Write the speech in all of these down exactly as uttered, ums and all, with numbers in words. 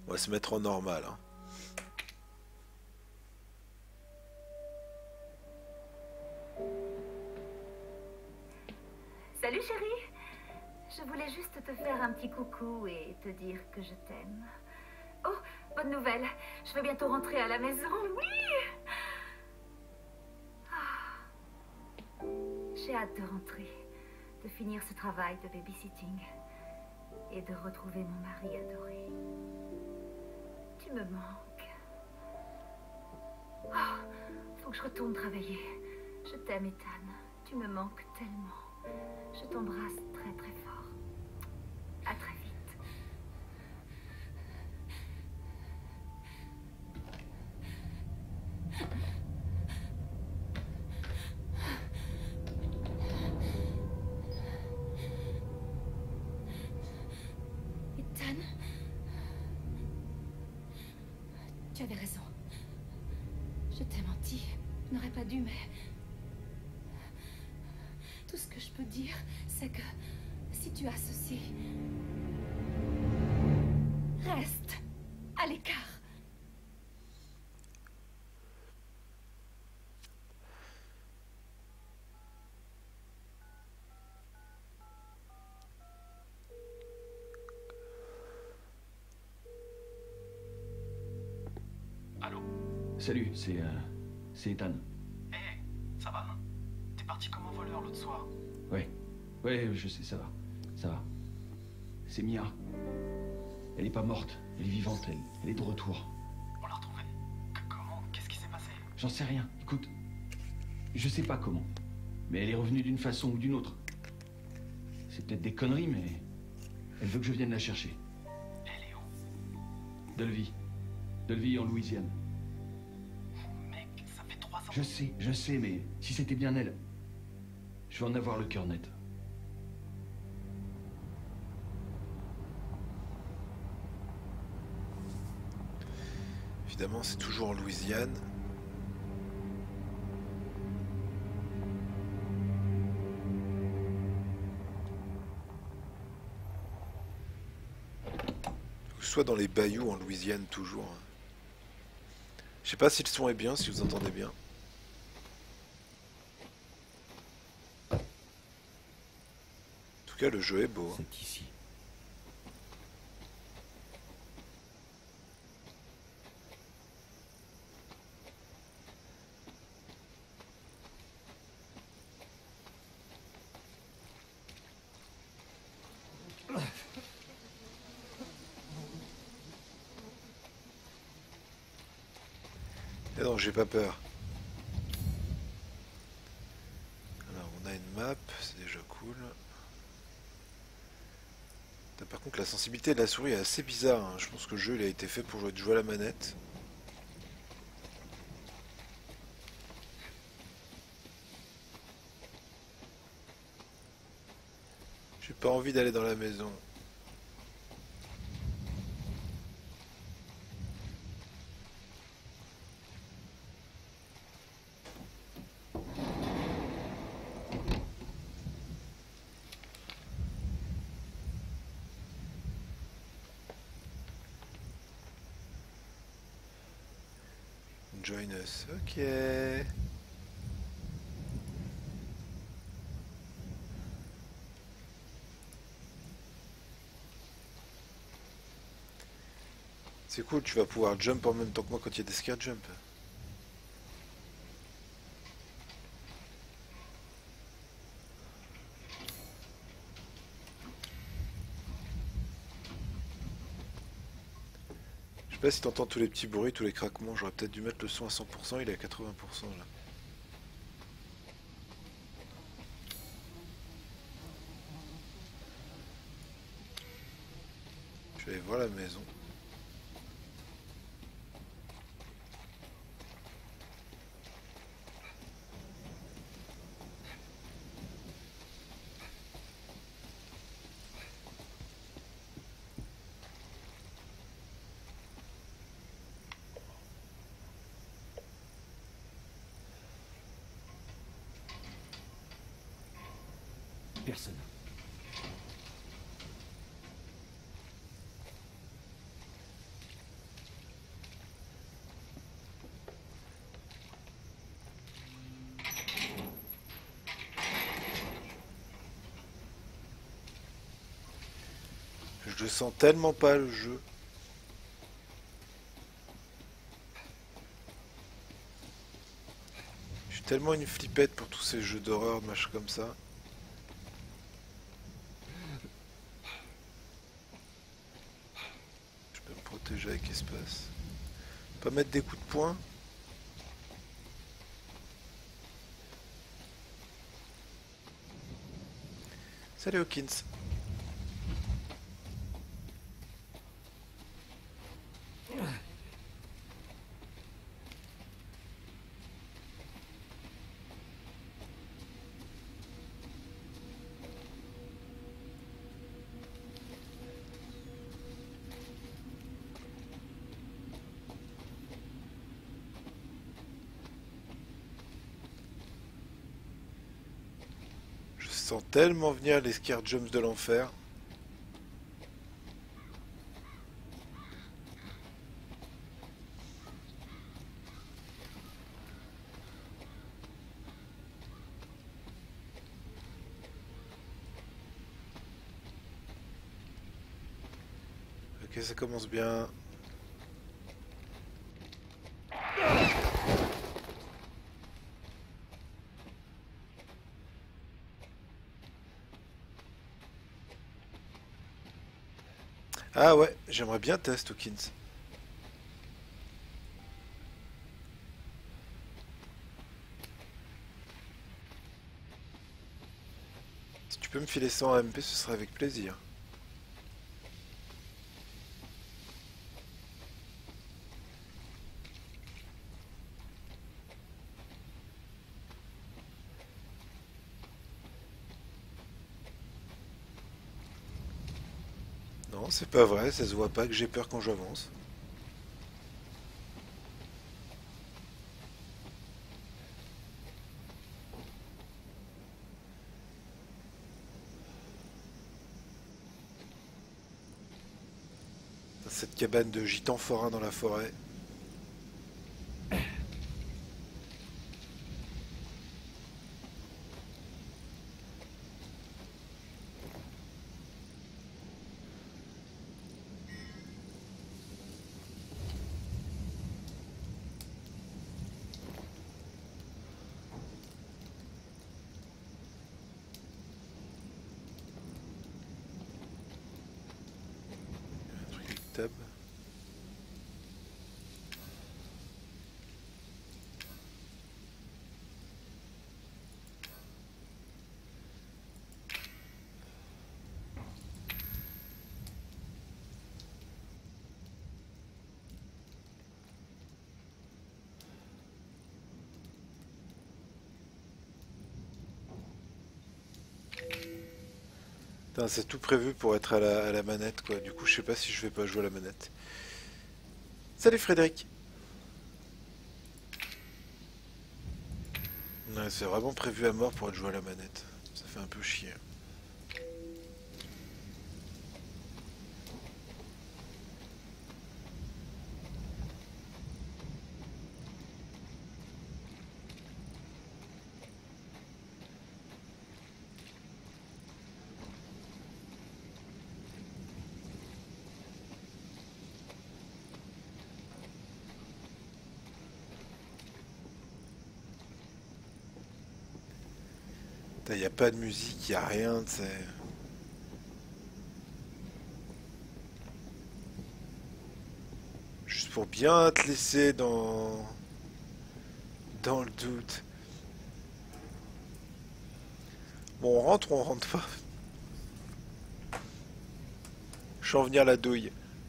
On va se mettre en normal, hein. Salut chérie. Je voulais juste te faire un petit coucou et te dire que je t'aime. Oh, bonne nouvelle. Je vais bientôt rentrer à la maison. Oui. Ah. J'ai hâte de rentrer, de finir ce travail de babysitting et de retrouver mon mari adoré. Tu me manques. Oh, faut que je retourne travailler. Je t'aime, Ethan. Tu me manques tellement. Je t'embrasse très très fort. À très vite. Ethan, tu avais raison. Je t'ai menti. Je n'aurais pas dû, mais... Tout ce que je peux dire, c'est que si tu as ceci, reste à l'écart. Allô? Salut, c'est... Euh, c'est Ethan. Hé, hey, ça va? T'es parti comme un voleur l'autre soir. Ouais, ouais, je sais, ça va. Ça va. C'est Mia. Elle est pas morte, elle est vivante, elle, elle est de retour. On l'a retrouvée. Que- Comment? Qu'est-ce qui s'est passé? J'en sais rien, écoute. Je sais pas comment. Mais elle est revenue d'une façon ou d'une autre. C'est peut-être des conneries, mais... Elle veut que je vienne la chercher. Elle est où? Delvie. Delvie en Louisiane. Mec, ça fait trois ans. Je sais, je sais, mais si c'était bien elle... Je vais en avoir le cœur net. Évidemment, c'est toujours en Louisiane. Soit dans les bayous en Louisiane, toujours. Je sais pas si le son est bien, si vous entendez bien. En tout cas, le jeu est beau. C'est ici. Et non, j'ai pas peur. Alors, on a une map, c'est déjà cool. Par contre, la sensibilité de la souris est assez bizarre, hein. Je pense que le jeu il a été fait pour jouer, jouer à la manette. J'ai pas envie d'aller dans la maison. Join us, ok. C'est cool, tu vas pouvoir jump en même temps que moi quand il y a des scare jump. Je sais pas si t'entends tous les petits bruits, tous les craquements, j'aurais peut-être dû mettre le son à cent pour cent, il est à quatre-vingts pour cent là. Je vais aller voir la maison. Personne. Je sens tellement pas le jeu. Je suis tellement une flippette pour tous ces jeux d'horreur, de machin comme ça. Je peux me protéger avec espace. Pas mettre des coups de poing. Salut Hawkins. Je sens tellement venir les scare jumps de l'enfer. Ok, ça commence bien. Ah ouais, j'aimerais bien tester Hawkins. Si tu peux me filer cent M P, ce serait avec plaisir. Non, c'est pas vrai, ça se voit pas que j'ai peur quand j'avance. Dans cette cabane de gitans forains dans la forêt. Tab. Putain, c'est tout prévu pour être à la, à la manette quoi. Du coup, je sais pas si je vais pas jouer à la manette. Salut Frédéric. Ouais, c'est vraiment prévu à mort pour être joué à la manette. Ça fait un peu chier. Il n'y a pas de musique, il n'y a rien, tu sais. Juste pour bien te laisser dans... dans le doute. Bon, on rentre ou on rentre pas? Je sens venir la douille.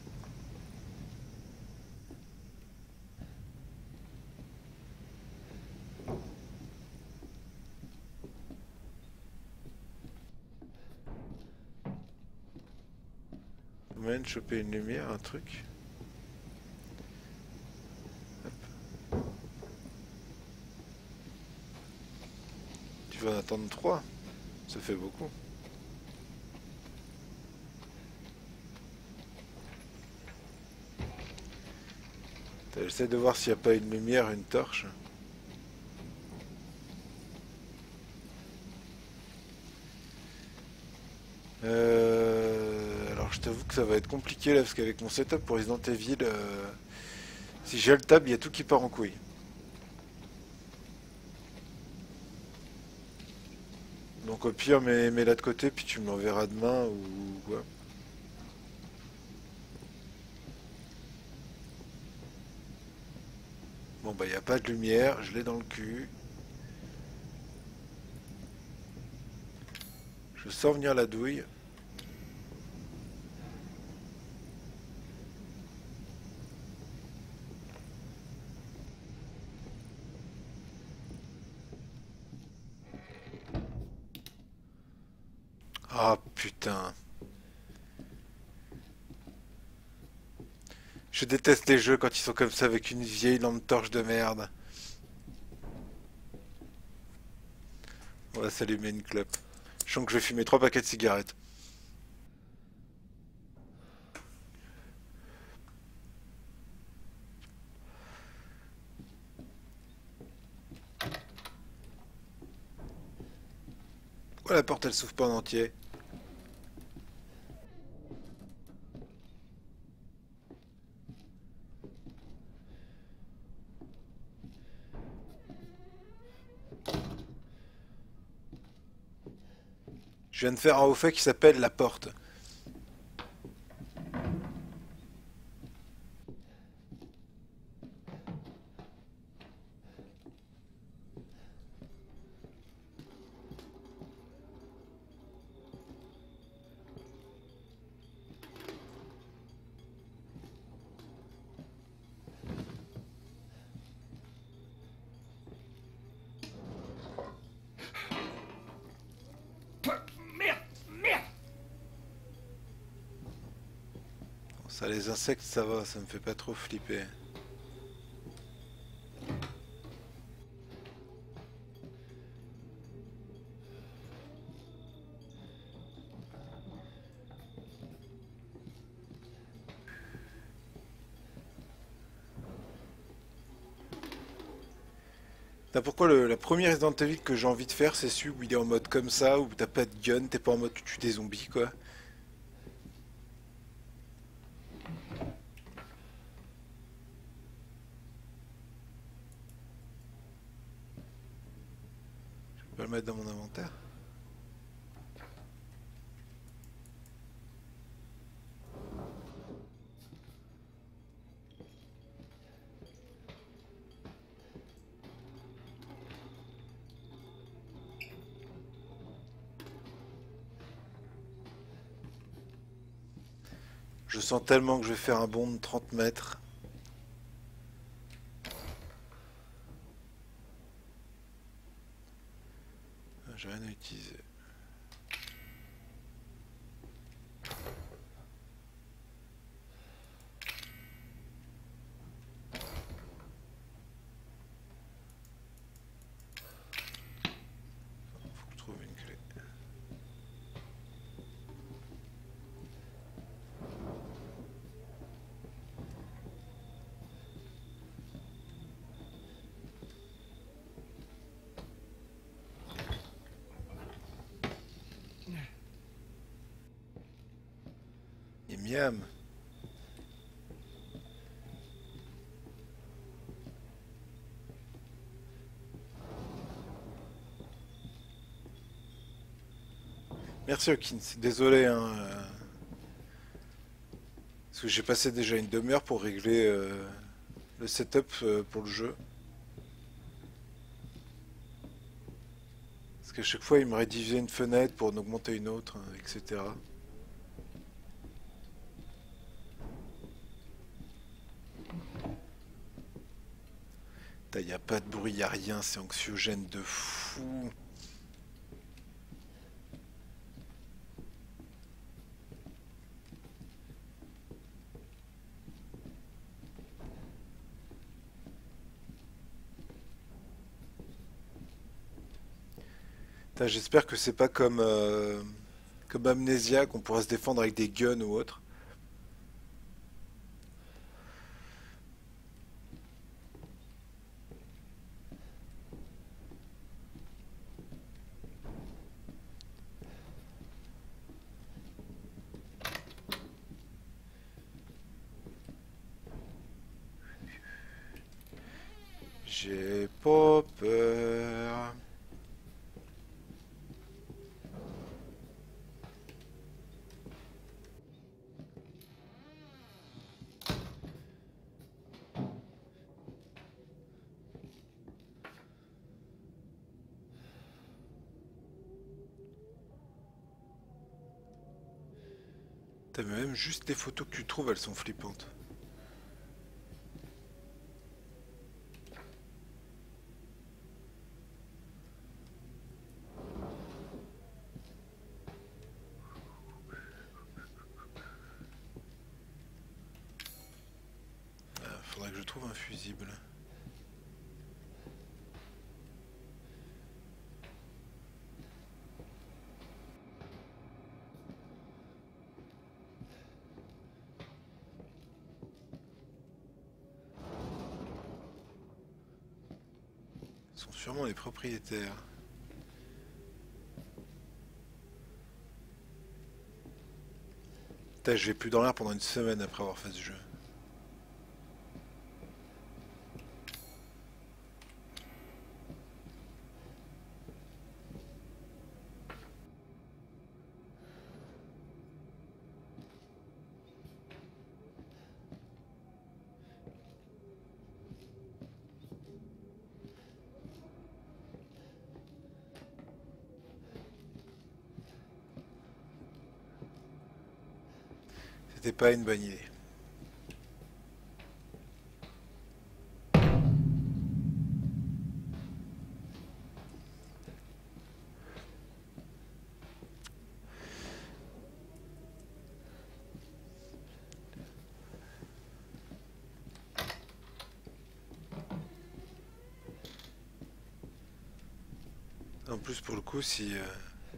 Moyen de choper une lumière, un truc. Hop. Tu vas en attendre trois. Ça fait beaucoup. J'essaie de voir s'il n'y a pas une lumière, une torche. Euh... Alors je t'avoue que ça va être compliqué là, parce qu'avec mon setup pour Resident Evil, euh, si j'ai le tab, il y a tout qui part en couille. Donc au pire, mets, mets là de côté, puis tu me l'enverras demain ou quoi. Bon bah il n'y a pas de lumière, je l'ai dans le cul. Je sens venir la douille. Ah putain. Je déteste les jeux quand ils sont comme ça avec une vieille lampe torche de merde. On va s'allumer une clope. Je sens que je vais fumer trois paquets de cigarettes. Oh, la porte elle s'ouvre pas en entier. Je viens de faire un haut fait qui s'appelle la porte. Ça, les insectes, ça va, ça me fait pas trop flipper. T'as pourquoi le, la première Resident Evil que j'ai envie de faire, c'est celui où il est en mode comme ça, où t'as pas de gun, t'es pas en mode tu tues des zombies, quoi. Je vais le mettre dans mon inventaire. Je sens tellement que je vais faire un bond de trente mètres. J'ai rien à utiliser. Faut que je trouve une clé. Et miam. Merci Hawkins, désolé hein, euh, parce que j'ai passé déjà une demi-heure pour régler euh, le setup euh, pour le jeu. Parce qu'à chaque fois il me rédigeait une fenêtre pour en augmenter une autre, hein, et cetera. Il n'y a pas de bruit, il n'y a rien, c'est anxiogène de fou. J'espère que c'est pas comme, euh, comme Amnesia qu'on pourra se défendre avec des guns ou autre. J'ai pas peur. T'as même juste les photos que tu trouves, elles sont flippantes. Ah, faudrait que je trouve un fusible. Ils sont sûrement les propriétaires. Putain, je vais plus dans l'air pendant une semaine après avoir fait ce jeu. C'était pas une bonne idée. En plus, pour le coup, si... Euh...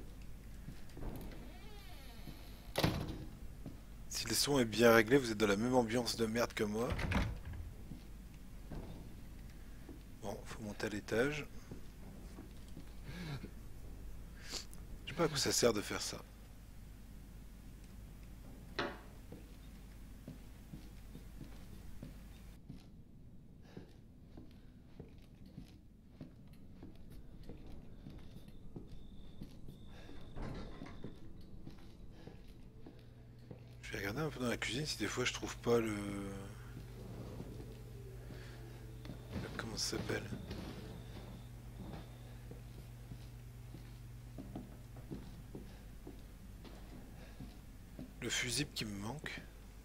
Si le son est bien réglé, vous êtes dans la même ambiance de merde que moi. Bon, faut monter à l'étage. Je sais pas à quoi ça sert de faire ça. Je vais regarder un peu dans la cuisine si des fois je trouve pas le... Comment ça s'appelle? Le fusible qui me manque.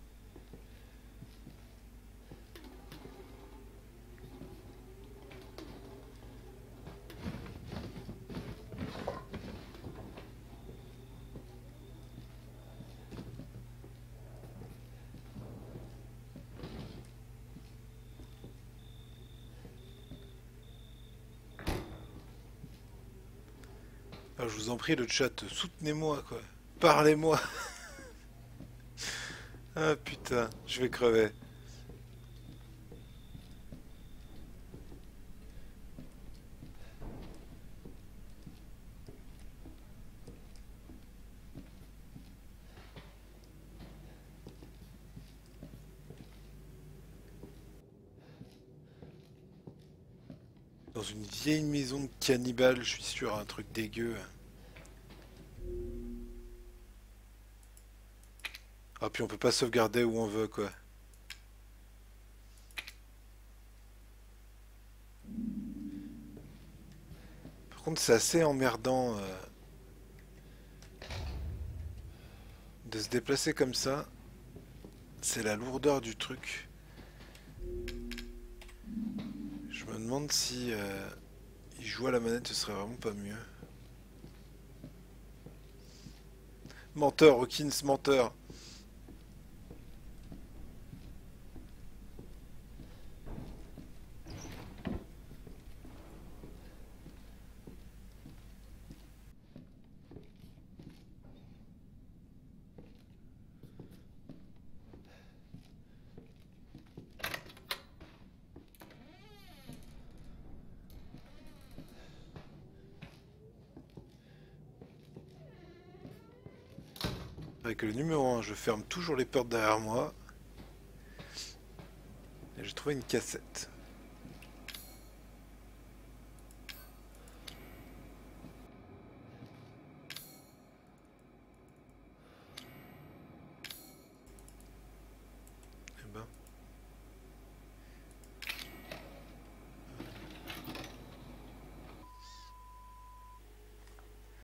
Ah, je vous en prie, le chat, soutenez-moi, quoi. Parlez-moi. Ah putain, je vais crever. Dans une vieille maison de cannibale, je suis sûr, un truc dégueu. Ah, puis on peut pas sauvegarder où on veut, quoi. Par contre, c'est assez emmerdant euh, de se déplacer comme ça. C'est la lourdeur du truc. Je me demande si euh, il joue à la manette, ce serait vraiment pas mieux. Menteur, Hawkins, menteur. Avec le numéro un, je ferme toujours les portes derrière moi. Et j'ai trouvé une cassette.